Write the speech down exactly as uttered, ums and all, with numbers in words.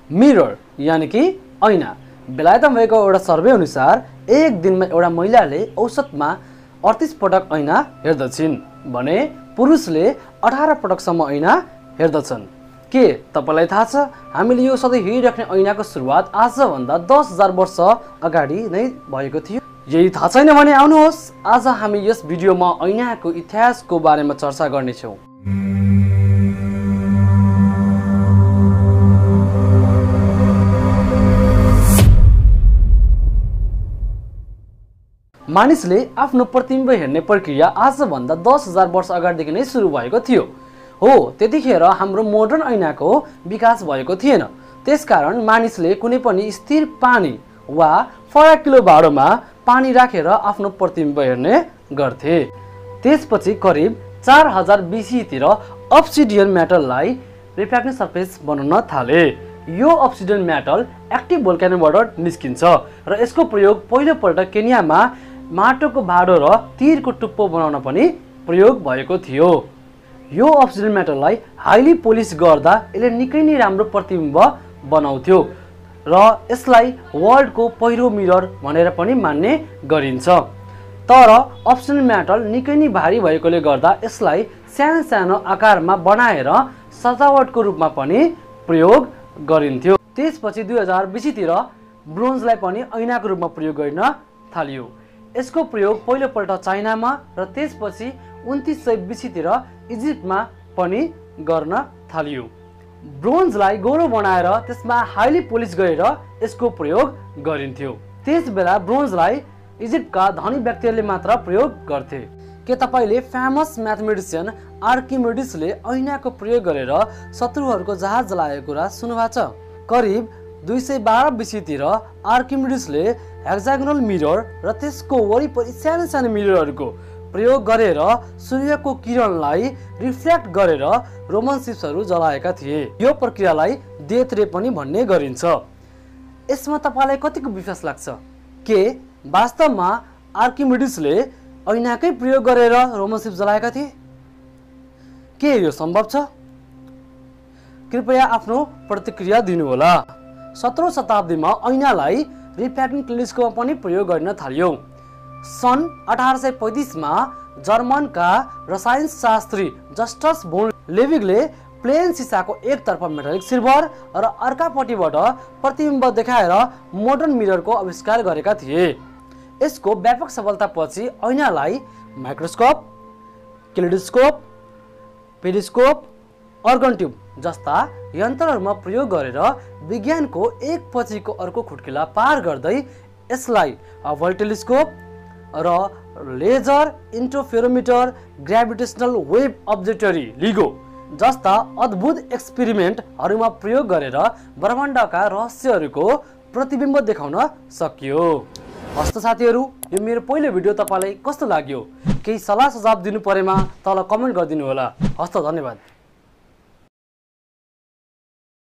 Mirror यानी कि ऐना। बेलायतमा भएको एउटा सर्वे अनुसार एक दिनमा एउटा महिलाले औसतमा अडतीस पटक ऐना हेर्दछिन् भने पुरुषले अठार पटकसम्म ऐना हेर्दछन्। के तपाईलाई थाहा छ हामीले यो सधैँ हेरिराख्ने ऐनाको सुरुवात आजभन्दा दस हजार वर्ष अगाडि नै भएको थियो? यही थाहा छैन भने आउनुहोस्, आज हामी यस भिडियोमा ऐनाको इतिहासको बारेमा चर्चा गर्नेछौँ। मानिसले आफ्नो प्रतिबिम्ब हेर्ने प्रक्रिया आजभन्दा दस हजार वर्ष अगाडिदेखि नै सुरु भएको थियो। हो, त्यतिखेर हाम्रो मोडर्न ऐनाको विकास भएको थिएन। त्यसकारण मानिसले कुनै पनि स्थिर पानी वा फराकिलो भाँडोमा पानी राखेर आफ्नो प्रतिबिम्ब हेर्ने गर्थे। त्यसपछि करिब चार हजार बीसीतिर अब्सिडियन मेटललाई रिफ्र्याक्टिभ सर्फेस बनाउन थाले। यो अब्सिडियन मेटल एक्टिभ भोल्कानोबाट निस्किन्छ र यसको प्रयोग पहिलोपल्ट केन्यामा माटोको भाँडो र तीरको टुप्पो बनाउन पनि प्रयोग भएको थियो। यो अब्सिडियन मेटललाई हाइली पोलिस गर्दा यसले निकै नै राम्रो प्रतिबिम्ब बनाउँथ्यो र यसलाई वर्ल्डको पहिलो मिरर भनेर पनि मान्ने गरिन्छ। तर अब्सिडियन मेटल निकै नै भारी भएकोले गर्दा यसलाई सानो सानो आकारमा बनाएर सजावटको रूपमा पनि प्रयोग गरिन्थ्यो। त्यसपछि दुई हजार बीसीतिर ब्रोन्जलाई पनि ऐनाको रूपमा प्रयोग गर्न थालियो। यसको प्रयोग पहिलोपल्ट चाइनामा र त्यसपछि उन्तीस सय बीसीतिर इजिप्टमा पनि गर्न थालियो। ब्रोन्जलाई गोलो बनाएर त्यसमा हाइली पोलिस गरेर यसको प्रयोग गरिन्थ्यो। त्यस बेला ब्रोन्जलाई इजिप्टका धनी व्यक्तिहरूले मात्र प्रयोग गर्थे। के तपाईले फेमस म्याथमेटिसियन आर्किमिडिसले ऐनाको प्रयोग गरेर शत्रुहरूको जहाज जलाएको कुरा सुन्नुभएको छ? करिब दुई सय बाह्र बीसीतिर आर्किमिडिसले हेक्सागोनल मिरर र त्यसको वरिपरि सानो सानो मिररहरूको प्रयोग गरेर सूर्यको किरणलाई रिफ्लेक्ट गरेर रोमन शिप्सहरू जलाएका थिए। यो प्रक्रियालाई डेथ रे पनि भन्ने गरिन्छ। यसमा तपाईलाई कतिको विश्वास लाग्छ? के वास्तवमा आर्किमिडिसले ऐनाकै प्रयोग गरेर रोमन शिप जलाएका थिए? के यो सम्भव छ? कृपया आफ्नो प्रतिक्रिया दिनुहोला। सत्रौं शताब्दीमा ऐनालाई रिफ्र्याक्टिभ टेलिस्कोपमा पनि प्रयोग गर्न थालियो। सन् अठार सय पैंतीसमा जर्मनका रसायनशास्त्री जस्टस भोन लेभिगले प्लेन सिसाको एकतर्फ मेटालिक सिल्भर र अर्कापट्टिबाट प्रतिबिम्ब देखाएर मोडर्न मिररको आविष्कार गरेका थिए। यसको व्यापक सफलतापछि ऐनालाई microscope, kaleidoscope, periscope, organ tube जस्ता यन्त्रहरूमा प्रयोग गरेर विज्ञानको एक पछिको अर्को खुट्किला पार गर्दै यसलाई हबल टेलिस्कोप र laser interferometer, gravitational wave observatory LIGO जस्ता अद्भुत एक्सपेरिमेन्टहरूमा प्रयोग गरेर ब्रह्माण्डका रहस्यहरूको प्रतिबिम्ब देखाउन सकियो। हस्त साथीहरू, यो मेरो पहिलो भिडियो तपाईलाई कस्तो लाग्यो? केही सल्लाह सुझाव दिनु परेमा तल कमेन्ट गरिदिनु होला। हस्त, धन्यवाद।